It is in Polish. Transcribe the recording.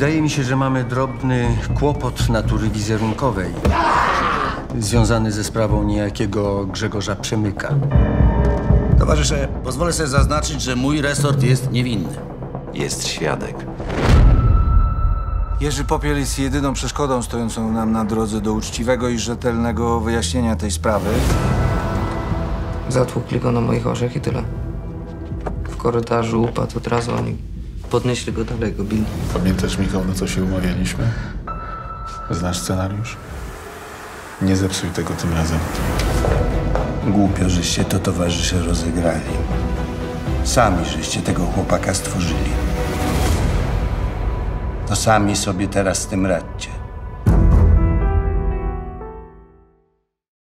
Wydaje mi się, że mamy drobny kłopot natury wizerunkowej związany ze sprawą niejakiego Grzegorza Przemyka. Towarzysze, pozwolę sobie zaznaczyć, że mój resort jest niewinny. Jest świadek. Jerzy Popiel jest jedyną przeszkodą stojącą nam na drodze do uczciwego i rzetelnego wyjaśnienia tej sprawy. Zatłukli go na moich oczach i tyle. W korytarzu upadł od razu, oni podnieśli go dalej, go bili. Pamiętasz, Michał, na co się umawialiśmy? Znasz scenariusz? Nie zepsuj tego tym razem. Głupio, żeście to, towarzysze, rozegrali. Sami żeście tego chłopaka stworzyli. To sami sobie teraz z tym radźcie.